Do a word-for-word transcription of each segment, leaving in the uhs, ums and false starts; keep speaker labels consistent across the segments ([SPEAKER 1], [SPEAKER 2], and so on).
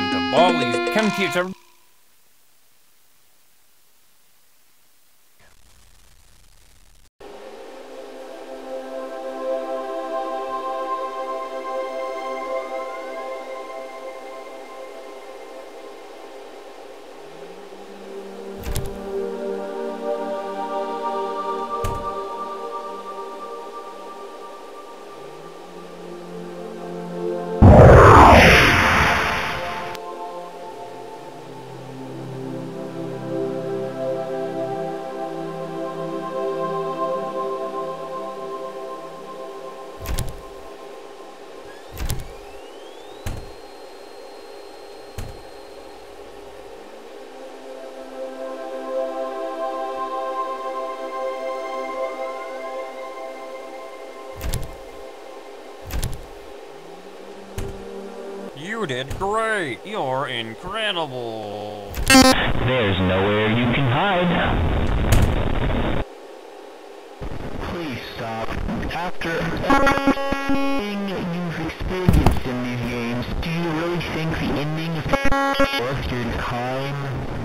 [SPEAKER 1] Welcome to Baldi's Computer. You did great! You're incredible!
[SPEAKER 2] There's nowhere you can hide. Please stop. After everything you've experienced in these games, do you really think the ending is worth your time?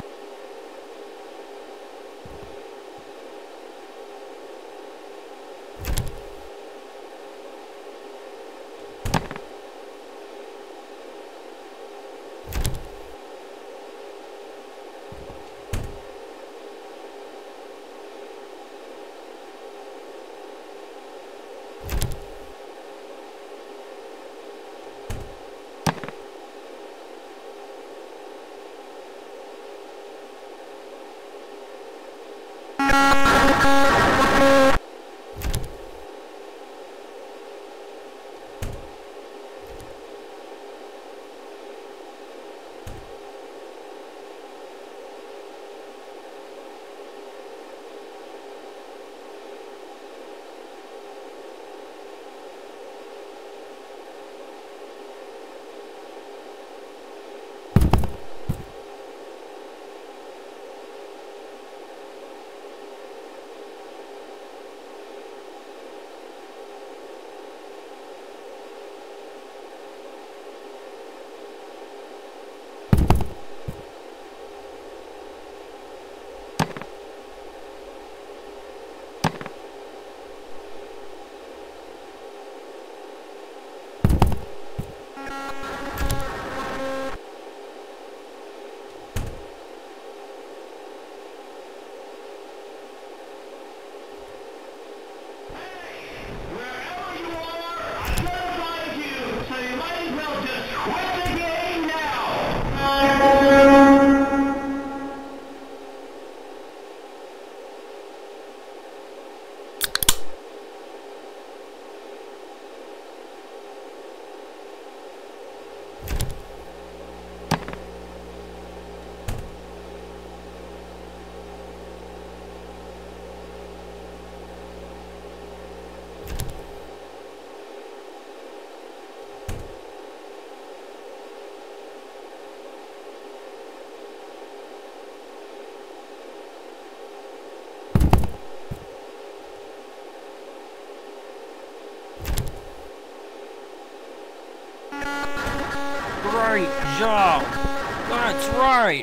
[SPEAKER 1] Great job! That's right!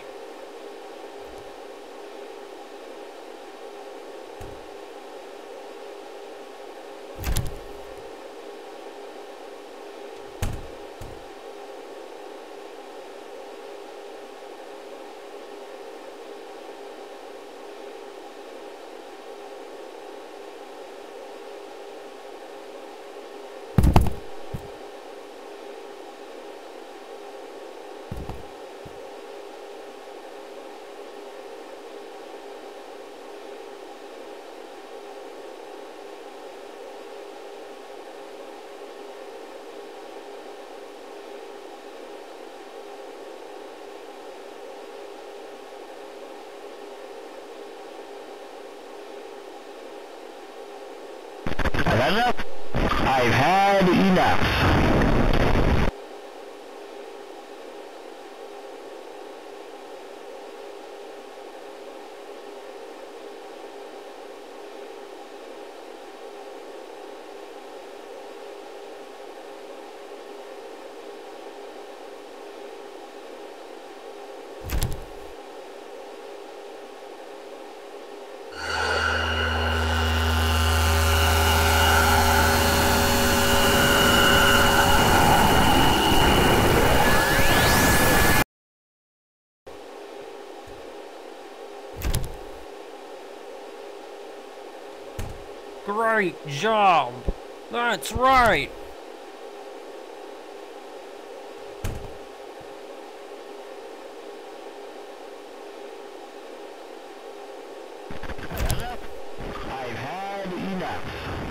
[SPEAKER 2] Enough. I've had enough.
[SPEAKER 1] Great job! That's right!
[SPEAKER 2] I've had enough.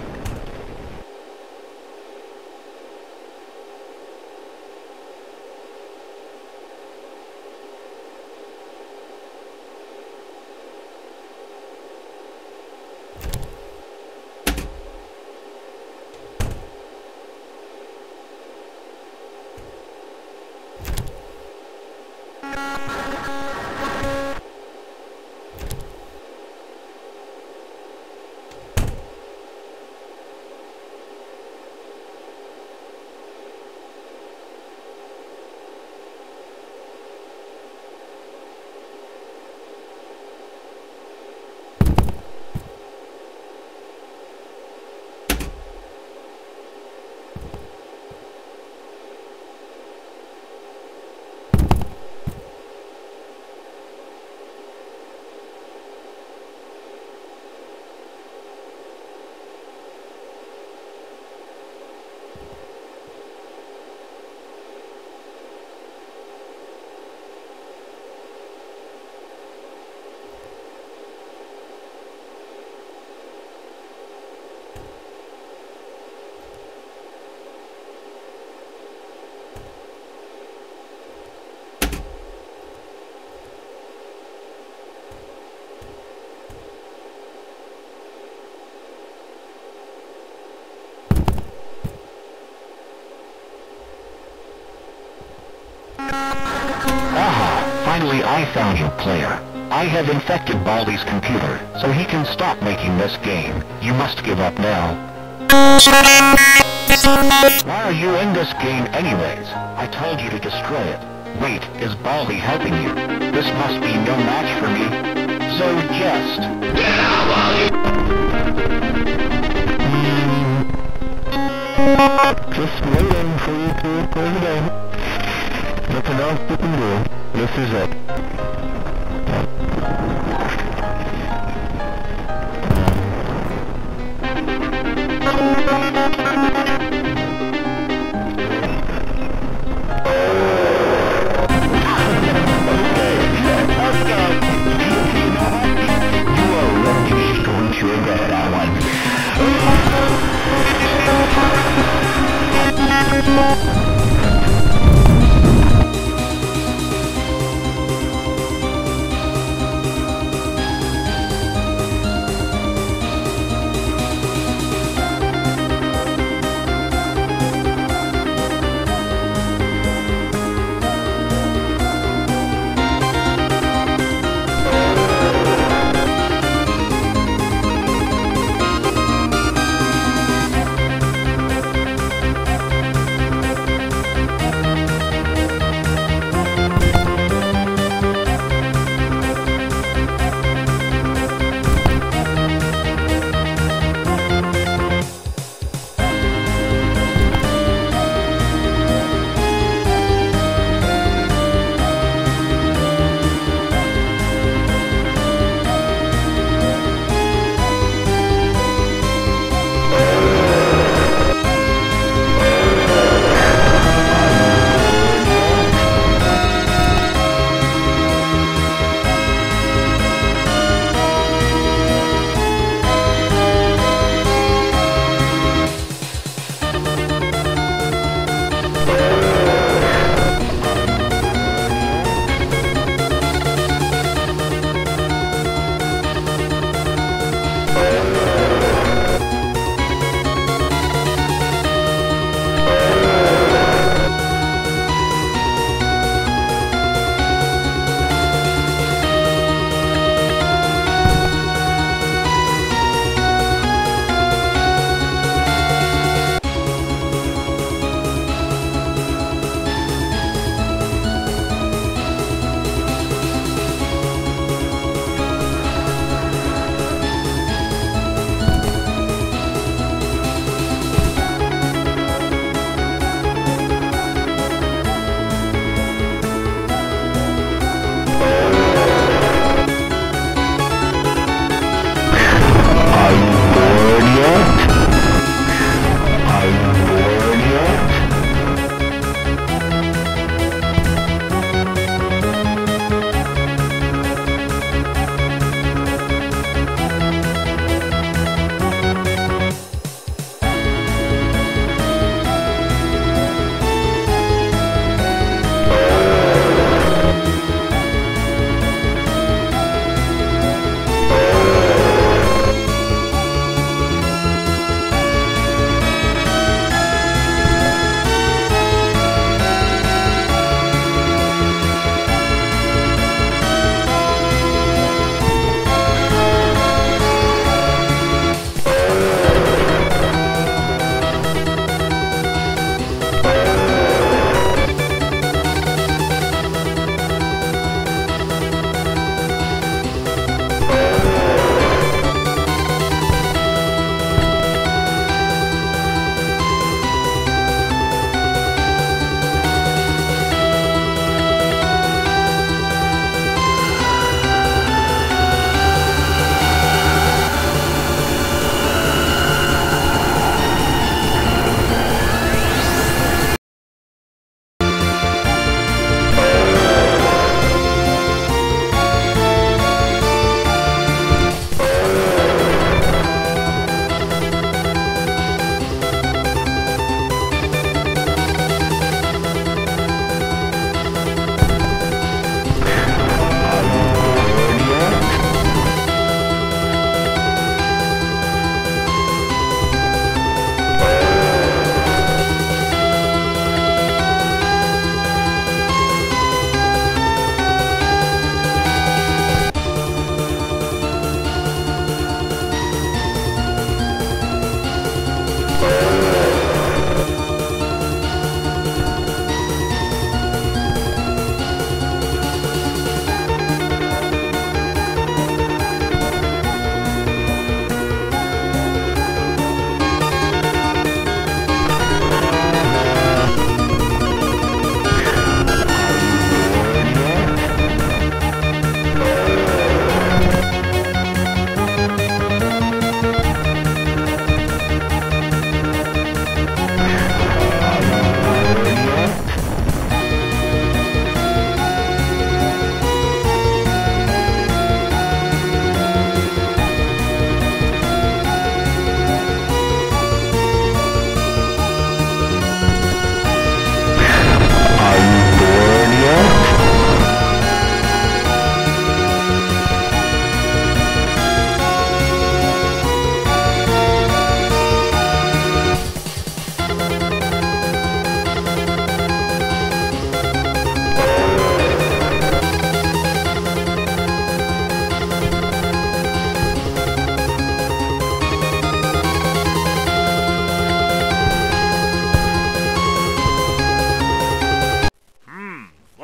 [SPEAKER 2] Finally, I found you, player. I have infected Baldi's computer, so he can stop making this game. You must give up now. Why are you in this game anyways? I told you to destroy it. Wait, is Baldi helping you? This must be no match for me. So just... Get out, Baldi! Just waiting for you to play the game. Nothing else you can do. This is it.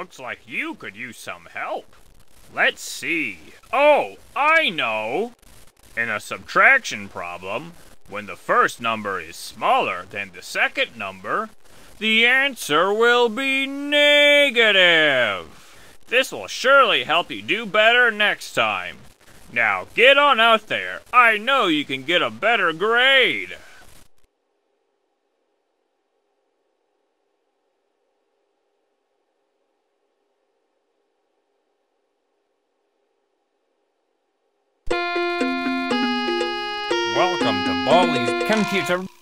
[SPEAKER 1] looks like you could use some help. Let's see. Oh, I know! In a subtraction problem, when the first number is smaller than the second number, the answer will be negative. This will surely help you do better next time. Now get on out there. I know you can get a better grade. Welcome to Baldi's Computer